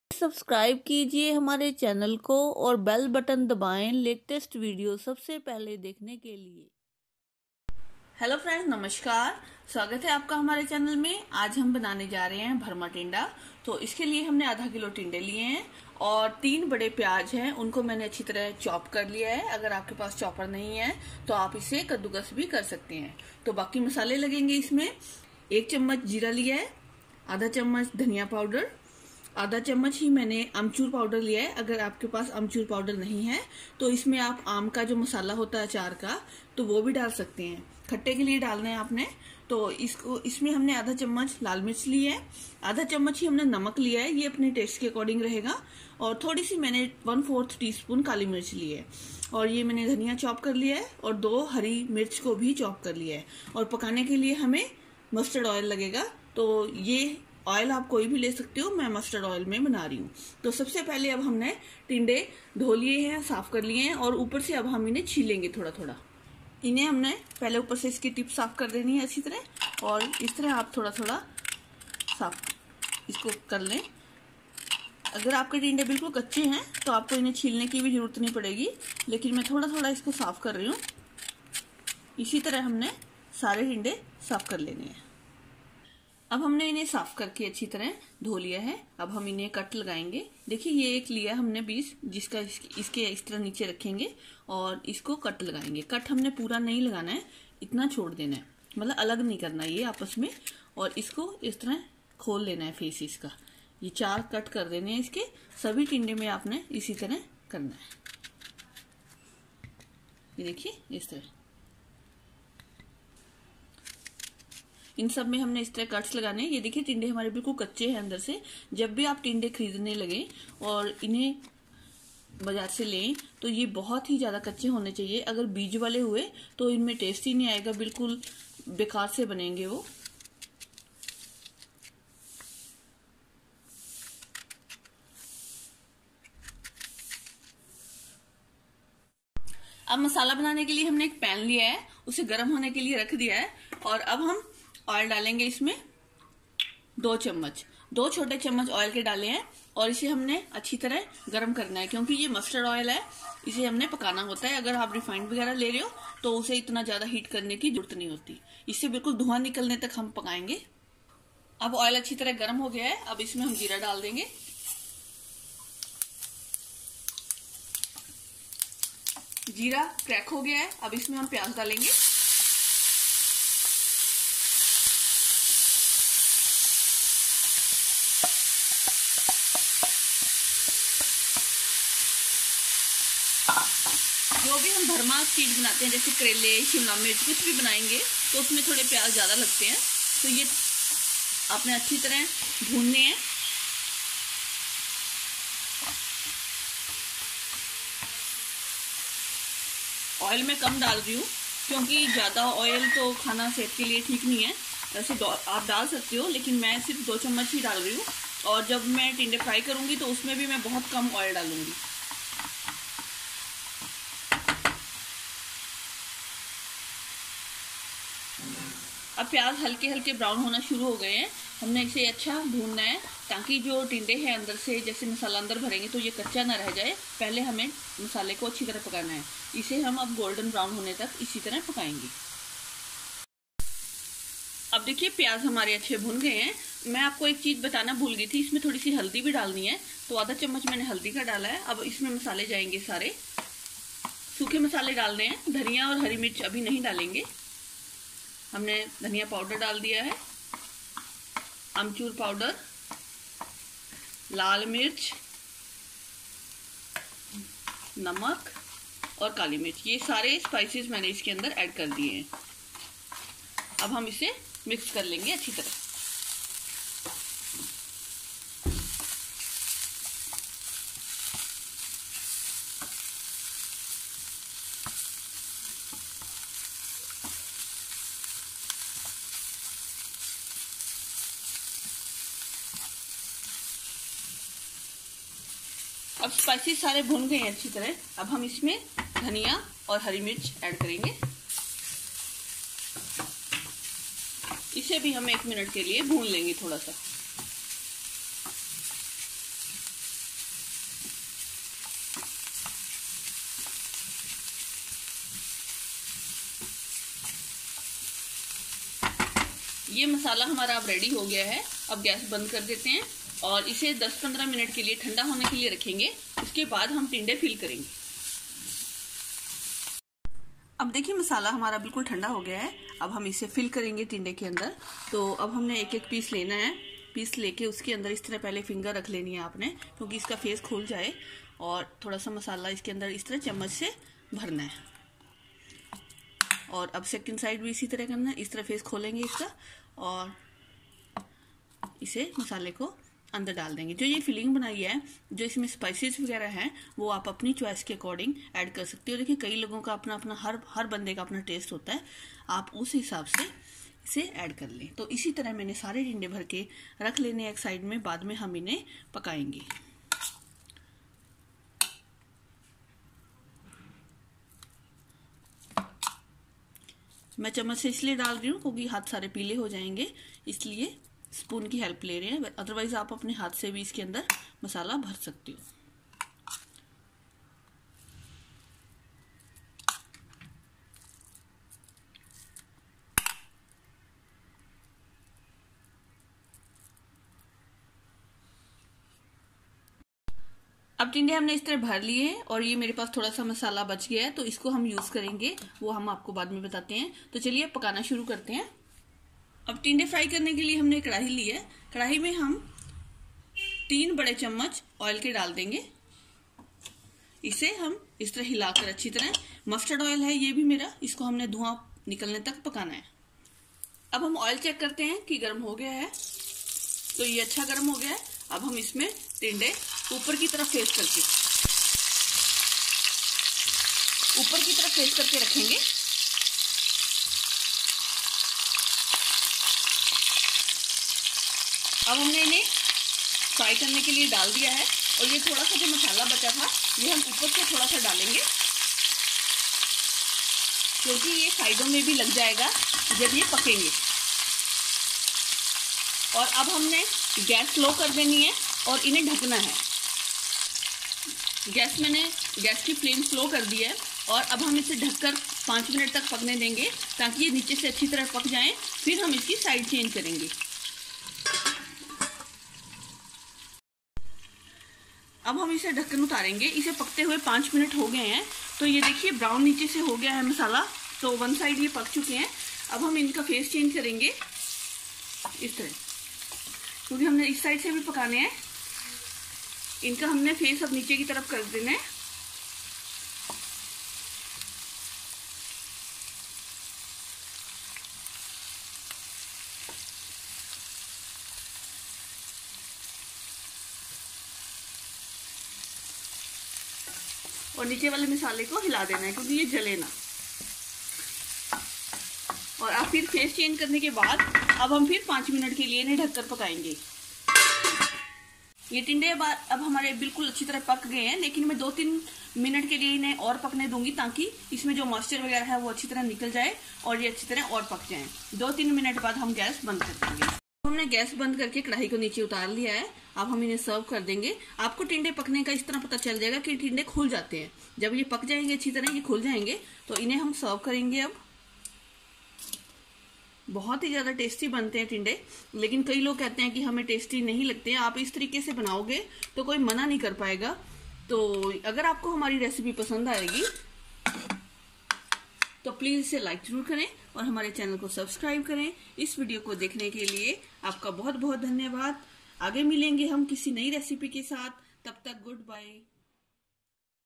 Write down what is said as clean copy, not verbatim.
Subscribe कीजिए हमारे channel को और बेल बटन दबाएं लेटेस्ट वीडियो सबसे पहले देखने के लिए। हेलो फ्रेंड्स, नमस्कार। स्वागत है आपका हमारे चैनल में। आज हम बनाने जा रहे हैं भरमा टिंडा। तो इसके लिए हमने आधा किलो टिंडे लिए हैं और 3 बड़े प्याज हैं, उनको मैंने अच्छी तरह चॉप कर लिया है। अगर आपके पास चॉपर नहीं है तो आप इसे कद्दूकस भी कर सकते हैं। तो बाकी मसाले लगेंगे इसमें। 1 चम्मच जीरा लिया है, आधा चम्मच धनिया पाउडर, आधा चम्मच ही मैंने अमचूर पाउडर लिया है। अगर आपके पास अमचूर पाउडर नहीं है तो इसमें आप आम का जो मसाला होता है अचार का, तो वो भी डाल सकते हैं। खट्टे के लिए डालना है आपने। तो इसमें हमने आधा चम्मच लाल मिर्च ली है, आधा चम्मच ही हमने नमक लिया है, ये अपने टेस्ट के अकॉर्डिंग रहेगा। और थोड़ी सी मैंने 1/4 टीस्पून काली मिर्च ली है। और ये मैंने धनिया चॉप कर लिया है और 2 हरी मिर्च को भी चॉप कर लिया है। और पकाने के लिए हमें मस्टर्ड ऑयल लगेगा। तो ये ऑयल आप कोई भी ले सकते हो, मैं मस्टर्ड ऑयल में बना रही हूँ। तो सबसे पहले अब हमने टिंडे धो लिए हैं, साफ कर लिए हैं और ऊपर से अब हम इन्हें छीलेंगे थोड़ा थोड़ा। इन्हें हमने पहले ऊपर से इसकी टिप साफ कर देनी है अच्छी तरह, और इस तरह आप थोड़ा थोड़ा साफ इसको कर लें। अगर आपके टिंडे बिल्कुल कच्चे हैं तो आपको इन्हें छीलने की भी जरूरत नहीं पड़ेगी, लेकिन मैं थोड़ा थोड़ा इसको साफ कर रही हूँ। इसी तरह हमने सारे टिंडे साफ कर लेने हैं। अब हमने इन्हें साफ करके अच्छी तरह धो लिया है। अब हम इन्हें कट लगाएंगे। देखिए, ये एक लिया हमने 20, जिसका इसके इस तरह नीचे रखेंगे और इसको कट लगाएंगे। कट हमने पूरा नहीं लगाना है, इतना छोड़ देना है, मतलब अलग नहीं करना ये आपस में। और इसको इस तरह खोल लेना है फेस इसका। ये 4 कट कर देने हैं इसके। सभी टिंडे में आपने इसी तरह करना है। ये देखिए, इस तरह इन सब में हमने इस तरह कट्स लगाने हैं। ये देखिए, टिंडे हमारे बिल्कुल कच्चे हैं अंदर से। जब भी आप टिंडे खरीदने लगे और इन्हें बाजार से लें तो ये बहुत ही ज्यादा कच्चे होने चाहिए। अगर बीज वाले हुए तो इनमें टेस्ट ही नहीं आएगा, बिल्कुल बेकार से बनेंगे वो। अब मसाला बनाने के लिए हमने एक पैन लिया है, उसे गर्म होने के लिए रख दिया है। और अब हम ऑयल डालेंगे इसमें 2 चम्मच, 2 छोटे चम्मच ऑयल के डाले हैं। और इसे हमने अच्छी तरह गर्म करना है, क्योंकि ये मस्टर्ड ऑयल है, इसे हमने पकाना होता है। अगर आप रिफाइंड वगैरह ले रहे हो तो उसे इतना ज्यादा हीट करने की जरूरत नहीं होती। इससे बिल्कुल धुआं निकलने तक हम पकाएंगे। अब ऑयल अच्छी तरह गर्म हो गया है। अब इसमें हम जीरा डाल देंगे। जीरा क्रैक हो गया है। अब इसमें हम प्याज डालेंगे। जो भी हम भरमा चीज बनाते हैं, जैसे करेले, शिमला मिर्च, कुछ भी बनाएंगे तो उसमें थोड़े प्याज ज्यादा लगते हैं। तो ये आपने अच्छी तरह भूनने हैं। ऑयल में कम डाल रही हूँ, क्योंकि ज्यादा ऑयल तो खाना सेहत के लिए ठीक नहीं है। वैसे आप डाल सकते हो, लेकिन मैं सिर्फ 2 चम्मच ही डाल रही हूँ। और जब मैं टिंडे फ्राई करूंगी तो उसमें भी मैं बहुत कम ऑयल डालूंगी। अब प्याज हल्के हल्के ब्राउन होना शुरू हो गए हैं। हमने इसे अच्छा भूनना है, ताकि जो टिंडे हैं अंदर से जैसे मसाला अंदर भरेंगे तो ये कच्चा ना रह जाए। पहले हमें मसाले को अच्छी तरह पकाना है। इसे हम अब गोल्डन ब्राउन होने तक इसी तरह पकाएंगे। अब देखिए, प्याज हमारे अच्छे भुन गए हैं। मैं आपको एक चीज बताना भूल गई थी, इसमें थोड़ी सी हल्दी भी डालनी है। तो आधा चम्मच मैंने हल्दी का डाला है। अब इसमें मसाले जाएंगे सारे। सूखे मसाले डालने हैं, धनिया और हरी मिर्च अभी नहीं डालेंगे। हमने धनिया पाउडर डाल दिया है, अमचूर पाउडर, लाल मिर्च, नमक और काली मिर्च, ये सारे स्पाइसेस मैंने इसके अंदर ऐड कर दिए हैं। अब हम इसे मिक्स कर लेंगे अच्छी तरह। अब स्पाइसेस सारे भुन गए हैं अच्छी तरह। अब हम इसमें धनिया और हरी मिर्च ऐड करेंगे। इसे भी हम 1 मिनट के लिए भून लेंगे थोड़ा सा। ये मसाला हमारा अब रेडी हो गया है। अब गैस बंद कर देते हैं और इसे 10-15 मिनट के लिए ठंडा होने के लिए रखेंगे। उसके बाद हम टिंडे फिल करेंगे। अब देखिए मसाला हमारा बिल्कुल ठंडा हो गया है। अब हम इसे फिल करेंगे टिंडे के अंदर। तो अब हमने एक एक पीस लेना है। पीस लेके उसके अंदर इस तरह पहले फिंगर रख लेनी है आपने, क्योंकि इसका फेस खुल जाए। और थोड़ा सा मसाला इसके अंदर इस तरह चम्मच से भरना है। और अब सेकंड साइड भी इसी तरह करना है। इस तरह फेस खोलेंगे इसका और इसे मसाले को अंदर डाल देंगे। जो ये फिलिंग बनाई है, जो इसमें स्पाइसेस वगैरह हैं, वो आप अपनी चॉइस के अकॉर्डिंग ऐड कर सकते हो। देखिए कई लोगों का अपना अपना हर बंदे का अपना टेस्ट होता है। आप उस हिसाब से इसे ऐड कर लें। तो इसी तरह मैंने सारे टिंडे भर के रख लेने एक साइड में। बाद में हम इन्हें पकाएंगे। मैं चम्मच से इसलिए डाल रही हूँ क्योंकि हाथ सारे पीले हो जाएंगे, इसलिए स्पून की हेल्प ले रहे हैं। अदरवाइज आप अपने हाथ से भी इसके अंदर मसाला भर सकते हो। अब टिंडे हमने इस तरह भर लिए हैं और ये मेरे पास थोड़ा सा मसाला बच गया है, तो इसको हम यूज करेंगे। वो हम आपको बाद में बताते हैं। तो चलिए पकाना शुरू करते हैं। अब टिंडे फ्राई करने के लिए हमने कढ़ाई ली है। कढ़ाई में हम 3 बड़े चम्मच ऑयल के डाल देंगे। इसे हम इस तरह हिलाकर अच्छी तरह, मस्टर्ड ऑयल है ये भी मेरा, इसको हमने धुआं निकलने तक पकाना है। अब हम ऑयल चेक करते हैं कि गर्म हो गया है। तो ये अच्छा गर्म हो गया है। अब हम इसमें टिंडे ऊपर की तरफ फेस करके रखेंगे। अब हमने इन्हें फ्राई करने के लिए डाल दिया है। और ये थोड़ा सा जो मसाला बचा था, ये हम ऊपर से थोड़ा सा डालेंगे, क्योंकि ये साइडों में भी लग जाएगा जब ये पकेंगे। और अब हमने गैस स्लो कर देनी है और इन्हें ढकना है। मैंने गैस की फ्लेम स्लो कर दी है। और अब हम इसे ढककर 5 मिनट तक पकने देंगे, ताकि ये नीचे से अच्छी तरह पक जाएं। फिर हम इसकी साइड चेंज करेंगे। अब हम इसे ढक्कन उतारेंगे। इसे पकते हुए 5 मिनट हो गए हैं। तो ये देखिए ब्राउन नीचे से हो गया है मसाला। तो वन साइड ये पक चुके हैं। अब हम इनका फेस चेंज करेंगे इस तरह, क्योंकि हमने इस साइड से भी पकाने हैं। इनका हमने फेस अब नीचे की तरफ कर देना है। और नीचे वाले मसाले को हिला देना है, क्योंकि ये जले ना। और अब फिर फेस चेंज करने के बाद अब हम फिर 5 मिनट के लिए इन्हें ढककर पकाएंगे। ये टिंडे अब हमारे बिल्कुल अच्छी तरह पक गए हैं, लेकिन मैं 2-3 मिनट के लिए इन्हें और पकने दूंगी, ताकि इसमें जो मॉइस्चर वगैरह है वो अच्छी तरह निकल जाए और ये अच्छी तरह और पक जाए। 2-3 मिनट बाद हम गैस बंद कर देंगे। हमने गैस बंद करके कढ़ाई को नीचे उतार लिया है। अब हम इन्हें सर्व कर देंगे। आपको टिंडे पकने का इस तरह पता चल जाएगा कि टिंडे खुल जाते हैं। जब ये पक जाएंगे अच्छी तरह, ये खुल जाएंगे, तो इन्हें हम सर्व करेंगे। अब बहुत ही ज्यादा टेस्टी बनते हैं टिंडे, लेकिन कई लोग कहते हैं कि हमें टेस्टी नहीं लगते हैं। आप इस तरीके से बनाओगे तो कोई मना नहीं कर पाएगा। तो अगर आपको हमारी रेसिपी पसंद आएगी तो प्लीज इसे लाइक जरूर करें और हमारे चैनल को सब्सक्राइब करें। इस वीडियो को देखने के लिए आपका बहुत बहुत धन्यवाद। आगे मिलेंगे हम किसी नई रेसिपी के साथ। तब तक गुड बाय।